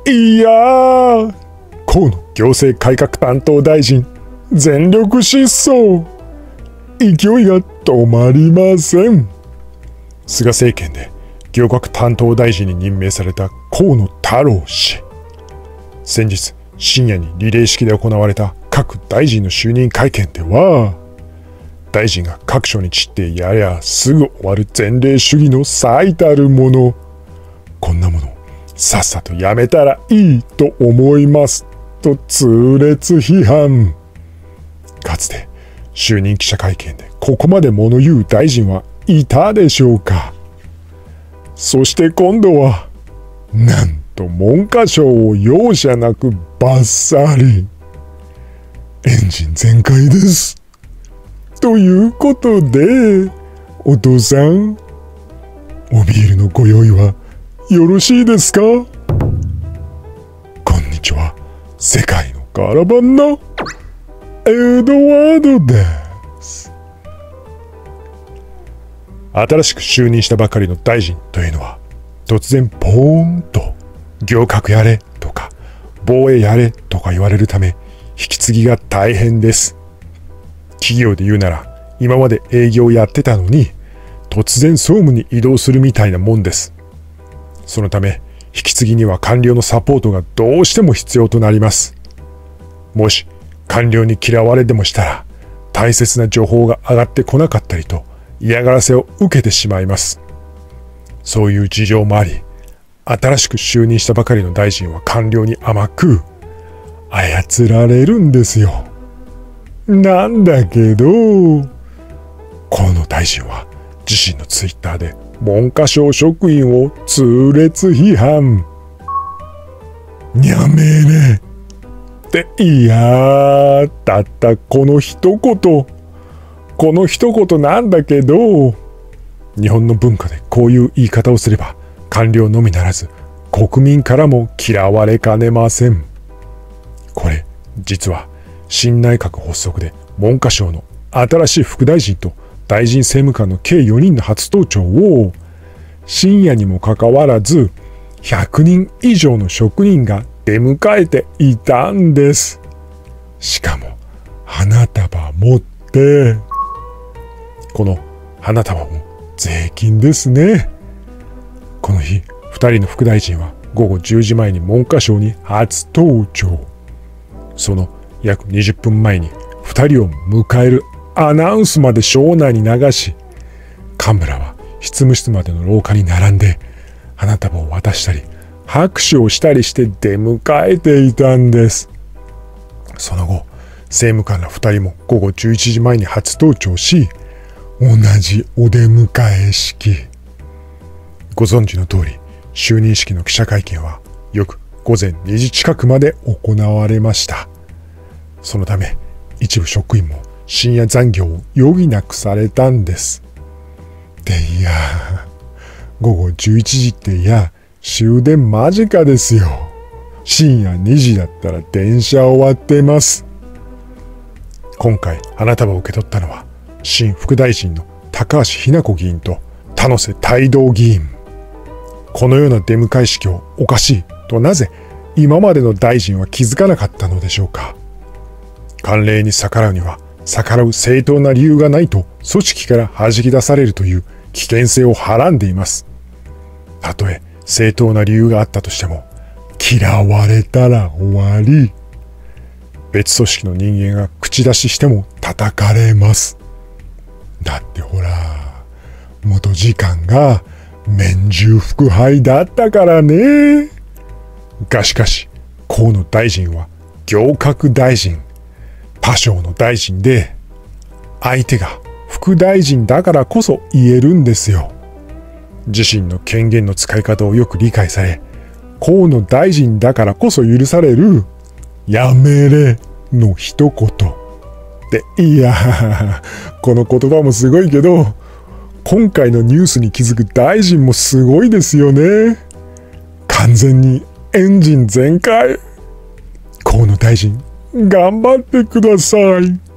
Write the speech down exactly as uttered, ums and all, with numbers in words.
いやー、河野行政改革担当大臣、全力疾走。勢いが止まりません。菅政権で行革担当大臣に任命された河野太郎氏。先日深夜にリレー式で行われた各大臣の就任会見では、大臣が各所に散ってやりゃすぐ終わる前例主義の最たるもの、こんなものさっさとやめたらいいと思いますと痛烈批判。かつて就任記者会見でここまで物言う大臣はいたでしょうか。そして今度はなんと文科省を容赦なくバッサリ。エンジン全開です。ということで、お父さん、おビールのご用意はよろしいですか？こんにちは、世界のカラバンのエドワードです。新しく就任したばかりの大臣というのは、突然ポーンと行革やれとか防衛やれとか言われるため、引き継ぎが大変です。企業で言うなら、今まで営業やってたのに突然総務に移動するみたいなもんです。そのため引き継ぎには官僚のサポートがどうしても必要となります。もし官僚に嫌われでもしたら、大切な情報が上がってこなかったりと嫌がらせを受けてしまいます。そういう事情もあり、新しく就任したばかりの大臣は官僚に甘く操られるんですよ。なんだけど、河野大臣は自身のツイッターで文科省職員を痛烈批判。やめれって、いやー、たったこの一言、この一言なんだけど、日本の文化でこういう言い方をすれば官僚のみならず国民からも嫌われかねません。これ実は新内閣発足で文科省の新しい副大臣と大臣政務官の計よにんの初登庁を深夜にもかかわらずひゃくにん以上の職員が出迎えていたんです。しかも花束持って、この花束も税金ですね。この日ふたりの副大臣はごごじゅうじまえに文科省に初登庁。その約にじゅっぷんまえにふたりを迎えるアナウンスまで省内に流し、幹部らは執務室までの廊下に並んで花束を渡したり拍手をしたりして出迎えていたんです。その後政務官らふたりもごごじゅういちじまえに初登庁し、同じお出迎え式。ご存知の通り、就任式の記者会見はよくごぜんにじ近くまで行われました。そのため一部職員も深夜残業を余儀なくされたんです。でいや、ごごじゅういちじっていや終電間近ですよ。深夜にじだったら電車終わってます。今回花束を受け取ったのは新副大臣の高橋日向子議員と田野瀬太道議員。このような出迎え式をおかしいとなぜ今までの大臣は気づかなかったのでしょうか。慣例に逆らうには逆らう正当な理由がないと組織から弾き出されるという危険性をはらんでいます。たとえ正当な理由があったとしても、嫌われたら終わり。別組織の人間が口出ししても叩かれます。だってほら、元次官が免従腹敗だったからね。がしかし河野大臣は行革大臣、他省の大臣で、相手が副大臣だからこそ言えるんですよ。自身の権限の使い方をよく理解され、河野大臣だからこそ許されるやめれの一言で、いやこの言葉もすごいけど、今回のニュースに気づく大臣もすごいですよね。完全にエンジン全開。河野大臣頑張ってください。